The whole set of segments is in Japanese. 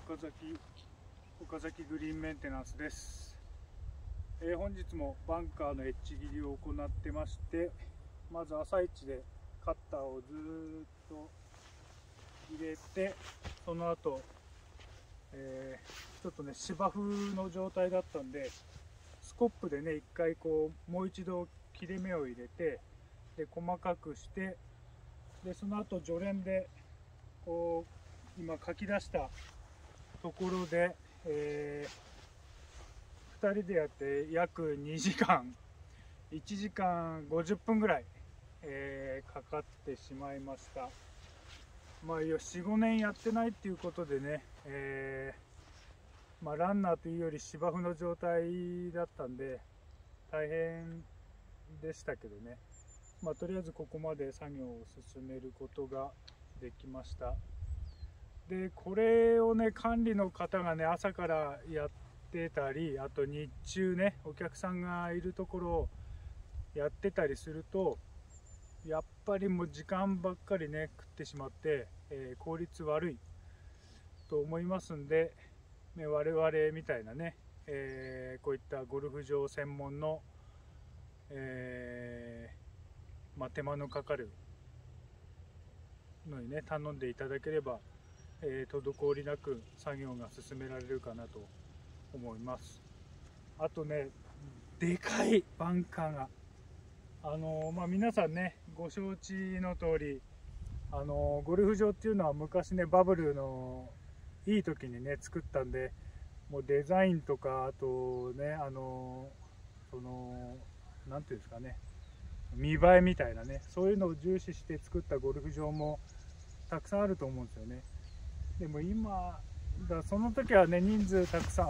岡崎グリーンメンテナンスです。本日もバンカーのエッジ切りを行ってまして、まず朝一でカッターをずーっと入れて、その後、ちょっとね芝生の状態だったんで、スコップでね一回こうもう一度切れ目を入れて、で細かくして、でその後除蓮でこう今かき出したところで、2人でやって約2時間1時間50分ぐらい、かかってしまいました。まあ 4,5 年やってないっていうことでね、ランナーというより芝生の状態だったんで大変でしたけどね、とりあえずここまで作業を進めることができました。でこれをね管理の方がね朝からやってたり、あと日中ねお客さんがいるところをやってたりすると、やっぱりもう時間ばっかりね食ってしまって、効率悪いと思いますんで、我々みたいなね、こういったゴルフ場専門の、手間のかかるのにね頼んでいただければ、滞りなく作業が進められるかなと思います。あとね、でかいバンカーが皆さんねご承知の通り、ゴルフ場っていうのは昔ねバブルのいい時にね作ったんで、もうデザインとか、あとねなんていうんですかね、見栄えみたいなね、そういうのを重視して作ったゴルフ場もたくさんあると思うんですよね。でも今その時はね人数たくさん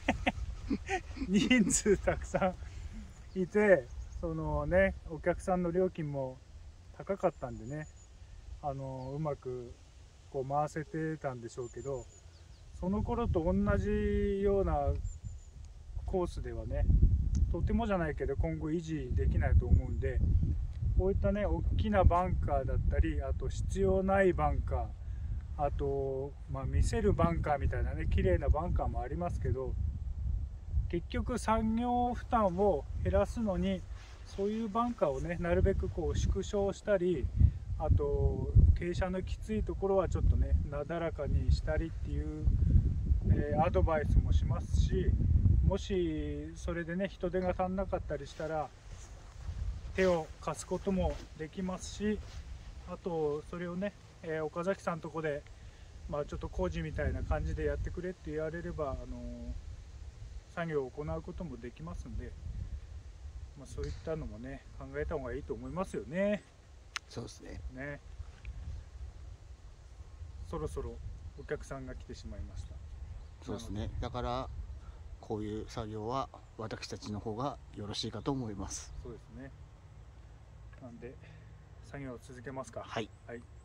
人数たくさんいて、そのねお客さんの料金も高かったんでね、うまくこう回せてたんでしょうけど、その頃と同じようなコースではねとてもじゃないけど今後維持できないと思うんで、こういったね大きなバンカーだったり、あと必要ないバンカー、あと、見せるバンカーみたいなね綺麗なバンカーもありますけど、結局産業負担を減らすのにそういうバンカーをねなるべくこう縮小したり、あと傾斜のきついところはちょっとねなだらかにしたりっていう、アドバイスもしますし、もしそれでね人手が足んなかったりしたら手を貸すこともできますし、あとそれをね、岡崎さんのとこでちょっと工事みたいな感じでやってくれって言われれば作業を行うこともできますんで、そういったのもね考えた方がいいと思いますよね。 そうですね。 そろそろお客さんが来てしまいました。 そうですね。だからこういう作業は私たちの方がよろしいかと思います。 そうですね。なんで作業を続けますか。 はい。 はい。